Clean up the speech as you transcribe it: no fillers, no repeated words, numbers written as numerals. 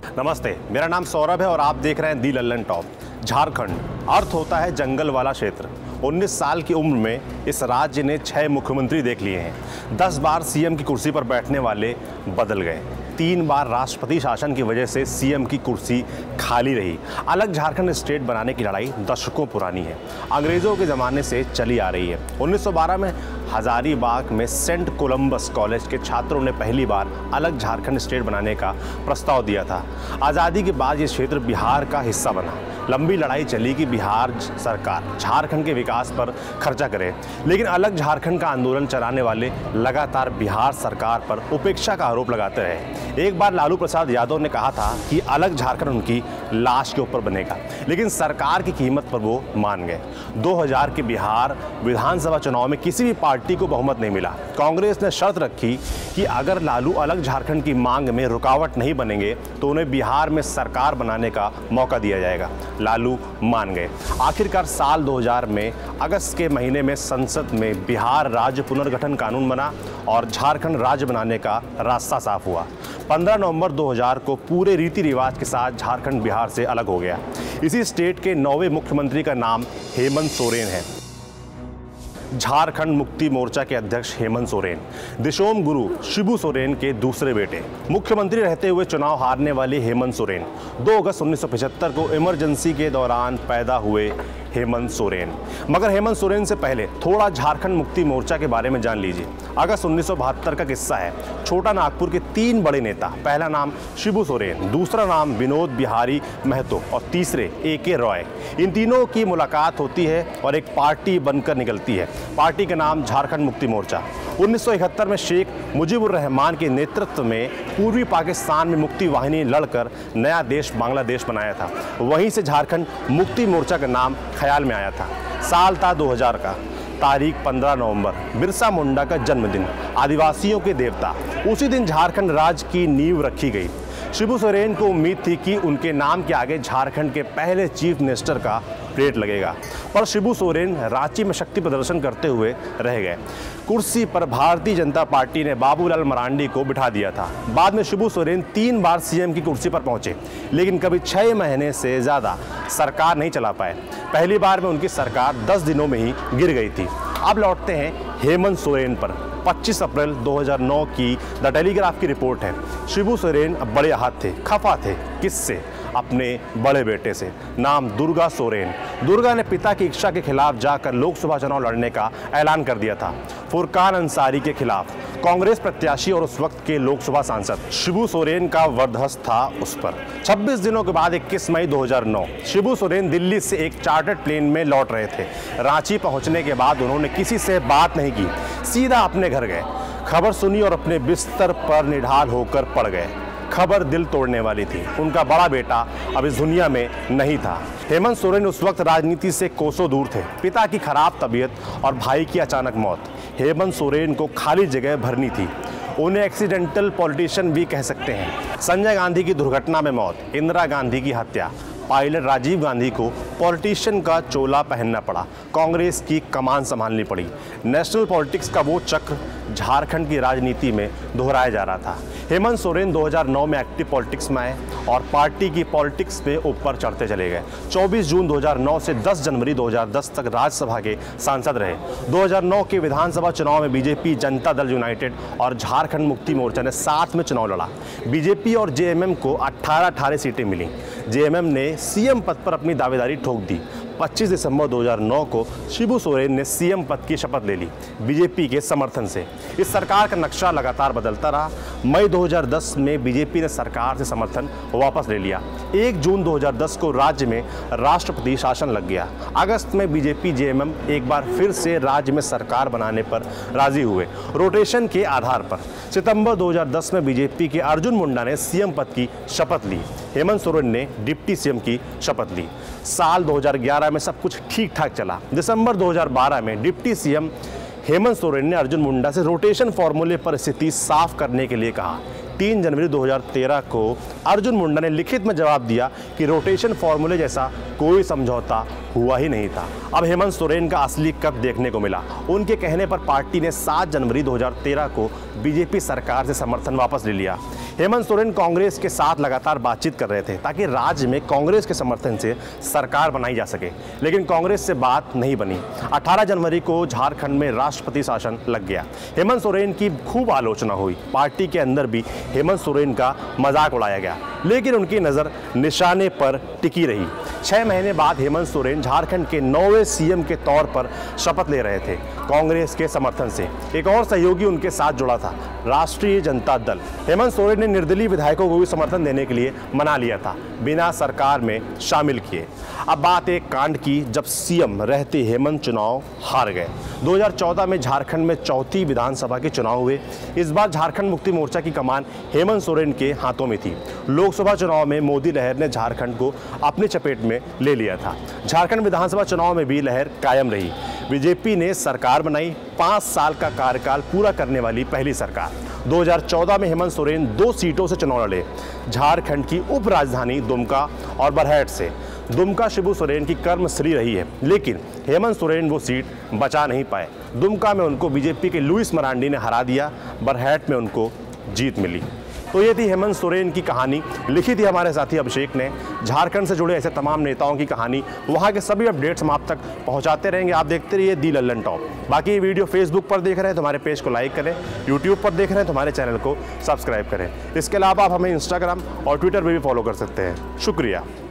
नमस्ते, मेरा नाम सौरभ है और आप देख रहे हैं दी लल्लनटॉप। झारखंड अर्थ होता है जंगल वाला क्षेत्र। 19 साल की उम्र में इस राज्य ने 6 मुख्यमंत्री देख लिए हैं। 10 बार सीएम की कुर्सी पर बैठने वाले बदल गए। 3 बार राष्ट्रपति शासन की वजह से सीएम की कुर्सी खाली रही। अलग झारखंड स्टेट बनाने की लड़ाई दशकों पुरानी है, अंग्रेज़ों के ज़माने से चली आ रही है। 1912 में हजारीबाग में सेंट कोलंबस कॉलेज के छात्रों ने पहली बार अलग झारखंड स्टेट बनाने का प्रस्ताव दिया था। आज़ादी के बाद ये क्षेत्र बिहार का हिस्सा बना। लंबी लड़ाई चली कि बिहार सरकार झारखंड के विकास पर खर्चा करे, लेकिन अलग झारखंड का आंदोलन चलाने वाले लगातार बिहार सरकार पर उपेक्षा का आरोप लगाते रहे। एक बार लालू प्रसाद यादव ने कहा था कि अलग झारखंड उनकी लाश के ऊपर बनेगा, लेकिन सरकार की कीमत पर वो मान गए। 2000 के बिहार विधानसभा चुनाव में किसी भी पार्टी को बहुमत नहीं मिला। कांग्रेस ने शर्त रखी कि अगर लालू अलग झारखंड की मांग में रुकावट नहीं बनेंगे तो उन्हें बिहार में सरकार बनाने का मौका दिया जाएगा। लालू मान गए। आखिरकार साल 2000 में अगस्त के महीने में संसद में बिहार राज्य पुनर्गठन कानून बना और झारखंड राज्य बनाने का रास्ता साफ हुआ। 15 नवंबर 2000 को पूरे रीति रिवाज के साथ झारखंड बिहार से अलग हो गया। इसी स्टेट के 9वें मुख्यमंत्री का नाम हेमंत सोरेन है। झारखंड मुक्ति मोर्चा के अध्यक्ष हेमंत सोरेन दिशोम गुरु शिबू सोरेन के दूसरे बेटे। मुख्यमंत्री रहते हुए चुनाव हारने वाले हेमंत सोरेन 2 अगस्त 1975 को इमरजेंसी के दौरान पैदा हुए हेमंत सोरेन। मगर हेमंत सोरेन से पहले थोड़ा झारखंड मुक्ति मोर्चा के बारे में जान लीजिए। अगस्त 1972 का किस्सा है। छोटा नागपुर के 3 बड़े नेता, पहला नाम शिबू सोरेन, दूसरा नाम विनोद बिहारी महतो और तीसरे AK रॉय, इन तीनों की मुलाकात होती है और एक पार्टी बनकर निकलती है। पार्टी का नाम झारखंड मुक्ति मोर्चा। 1971 में शेख मुजीबुर रहमान के नेतृत्व में पूर्वी पाकिस्तान में मुक्ति वाहिनी लड़कर नया देश बांग्लादेश बनाया था। वहीं से झारखंड मुक्ति मोर्चा का नाम ख्याल में आया था। साल था 2000 का। तारीख 15 नवंबर, बिरसा मुंडा का जन्मदिन, आदिवासियों के देवता। उसी दिन झारखंड राज्य की नींव रखी गई। शिबू सोरेन को उम्मीद थी कि उनके नाम के आगे झारखंड के पहले चीफ मिनिस्टर का प्लेट लगेगा, पर शिबू सोरेन रांची में शक्ति प्रदर्शन करते हुए रह गए। कुर्सी पर भारतीय जनता पार्टी ने बाबूलाल मरांडी को बिठा दिया था। बाद में शिबू सोरेन 3 बार सीएम की कुर्सी पर पहुंचे, लेकिन कभी 6 महीने से ज़्यादा सरकार नहीं चला पाए। पहली बार में उनकी सरकार 10 दिनों में ही गिर गई थी। अब लौटते हैं हेमंत सोरेन पर। 25 अप्रैल 2009 की द टेलीग्राफ की रिपोर्ट है। शिबू सोरेन अब बड़े आहत थे, खफा थे। किससे? अपने बड़े बेटे से, नाम दुर्गा सोरेन। दुर्गा ने पिता की इच्छा के खिलाफ जाकर लोकसभा चुनाव लड़ने का ऐलान कर दिया था। फुरकान अंसारी के खिलाफ कांग्रेस प्रत्याशी और उस वक्त के लोकसभा सांसद शिबू सोरेन का वर्चस्व था उस पर। 26 दिनों के बाद 21 मई 2009 शिबू सोरेन दिल्ली से एक चार्टर्ड प्लेन में लौट रहे थे। रांची पहुंचने के बाद उन्होंने किसी से बात नहीं की, सीधा अपने घर गए। खबर सुनी और अपने बिस्तर पर निढाल होकर पड़ गए। खबर दिल तोड़ने वाली थी। उनका बड़ा बेटा अब इस दुनिया में नहीं था। हेमंत सोरेन उस वक्त राजनीति से कोसों दूर थे। पिता की खराब तबीयत और भाई की अचानक मौत हेमंत सोरेन को खाली जगह भरनी थी। उन्हें एक्सीडेंटल पॉलिटिशियन भी कह सकते हैं। संजय गांधी की दुर्घटना में मौत, इंदिरा गांधी की हत्या, पायलट राजीव गांधी को पॉलिटिशियन का चोला पहनना पड़ा, कांग्रेस की कमान संभालनी पड़ी। नेशनल पॉलिटिक्स का वो चक्र झारखंड की राजनीति में दोहराया जा रहा था। हेमंत सोरेन 2009 में एक्टिव पॉलिटिक्स में आए और पार्टी की पॉलिटिक्स पे ऊपर चढ़ते चले गए। 24 जून 2009 से 10 जनवरी 2010 तक राज्यसभा के सांसद रहे। 2009 के विधानसभा चुनाव में बीजेपी, जनता दल यूनाइटेड और झारखंड मुक्ति मोर्चा ने साथ में चुनाव लड़ा। बीजेपी और जेएमएम को 18 सीटें मिली। जेएमएम ने सीएम पद पर अपनी दावेदारी ठोक दी। 25 दिसंबर 2009 को शिबू सोरेन ने सीएम पद की शपथ ले ली, बीजेपी के समर्थन से। इस सरकार का नक्शा लगातार बदलता रहा। मई 2010 में बीजेपी ने सरकार से समर्थन वापस ले लिया। 1 जून 2010 को राज्य में राष्ट्रपति शासन लग गया। अगस्त में बीजेपी जेएमएम एक बार फिर से राज्य में सरकार बनाने पर राजी हुए, रोटेशन के आधार पर। सितंबर 2010 में बीजेपी के अर्जुन मुंडा ने सीएम पद की शपथ ली। हेमंत सोरेन ने डिप्टी सीएम की शपथ ली। साल 2011 में सब कुछ ठीक ठाक चला। दिसंबर 2012 में डिप्टी सीएम हेमंत सोरेन ने अर्जुन मुंडा से रोटेशन फॉर्मूले पर स्थिति साफ करने के लिए कहा। 3 जनवरी 2013 को अर्जुन मुंडा ने लिखित में जवाब दिया कि रोटेशन फॉर्मूले जैसा कोई समझौता हुआ ही नहीं था। अब हेमंत सोरेन का असली कद देखने को मिला। उनके कहने पर पार्टी ने 7 जनवरी 2013 को बीजेपी सरकार से समर्थन वापस ले लिया। हेमंत सोरेन कांग्रेस के साथ लगातार बातचीत कर रहे थे ताकि राज्य में कांग्रेस के समर्थन से सरकार बनाई जा सके, लेकिन कांग्रेस से बात नहीं बनी। 18 जनवरी को झारखंड में राष्ट्रपति शासन लग गया। हेमंत सोरेन की खूब आलोचना हुई, पार्टी के अंदर भी हेमंत सोरेन का मजाक उड़ाया गया, लेकिन उनकी नज़र निशाने पर टिकी रही। 6 महीने बाद हेमंत सोरेन झारखंड के 9वें सीएम के तौर पर शपथ ले रहे थे। कांग्रेस के समर्थन से एक और सहयोगी उनके साथ जुड़ा था, राष्ट्रीय जनता दल। हेमंत सोरेन ने निर्दलीय विधायकों को भी समर्थन देने के लिए मना लिया था, बिना सरकार में शामिल किए। अब बात एक कांड की जब सीएम रहते हेमंत चुनाव हार गए। 2014 में झारखंड में चौथी विधानसभा के चुनाव हुए। इस बार झारखंड मुक्ति मोर्चा की कमान हेमंत सोरेन के हाथों में थी। लोकसभा चुनाव में मोदी लहर ने झारखंड को अपनी चपेट में ले लिया था। झारखंड विधानसभा चुनाव में भी लहर कायम रही। बीजेपी ने सरकार बनाई, 5 साल का कार्यकाल पूरा करने वाली पहली सरकार। 2014 में हेमंत सोरेन 2 सीटों से चुनाव लड़े, झारखंड की उप राजधानी दुमका और बरहट से। दुमका शिबू सोरेन की कर्मश्री रही है, लेकिन हेमंत सोरेन वो सीट बचा नहीं पाए। दुमका में उनको बीजेपी के लुइस मरांडी ने हरा दिया, बरहट में उनको जीत मिली। तो ये थी हेमंत सोरेन की कहानी, लिखी थी हमारे साथी अभिषेक ने। झारखंड से जुड़े ऐसे तमाम नेताओं की कहानी, वहाँ के सभी अपडेट्स हम आप तक पहुँचाते रहेंगे। आप देखते रहिए दी लल्लनटॉप। बाकी ये वीडियो फेसबुक पर देख रहे हैं तो हमारे पेज को लाइक करें, यूट्यूब पर देख रहे हैं तो हमारे चैनल को सब्सक्राइब करें। इसके अलावा आप हमें इंस्टाग्राम और ट्विटर पर भी फॉलो कर सकते हैं। शुक्रिया।